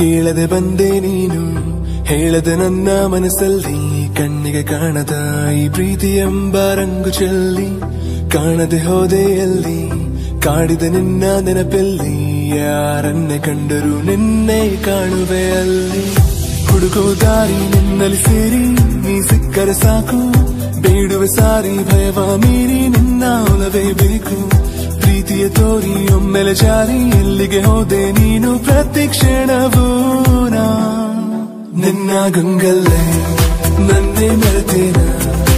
ಕೇಳದೆ ಬಂದೆ ನೀನು ಹೇಳದೆ ನನ್ನ ಮನಸ್ಸಲ್ಲಿ ಕಣ್ಣಿಗೆ ಕಾಣದ ಈ ಪ್ರೀತಿ ಎಂಬ ರಂಗು ಚೆಲ್ಲಿ ಕಾಣದೆ ಹೋದೆ ಎಲ್ಲಿ ಕಾಡಿದ ನಿನ್ನ ನೆನಪಲ್ಲಿ ಯಾರನ್ನೇ ಕಂಡರೂ ನಿನ್ನೆ ಕಾಣುವೆ ಅಲ್ಲಿ ಹುಡುಕೋ ದಾರಿ ನಿನ್ನಲ್ಲಿ ಸೇರಿ ನೀ ಸಿಕ್ಕರೆ ಸಾಕು ಬೇಡುವೆ ಸಾರಿ ಭಯವ ಮೀರಿ ನಿನ್ನ ಒಲವೇ ಬೇಕು ಪ್ರೀತಿಯ ತೋರಿ ಒಮ್ಮೆಲೆ ಜಾರಿ ಎಲ್ಲಿಗೆ ಹೋದೆ ನೀನು ಪ್ರತಿ ಕ್ಷಣವೂ ನಿನ್ನ ಗಂಗಲ್ಲೇ ನನ್ನೇ ಮರೆತೇನ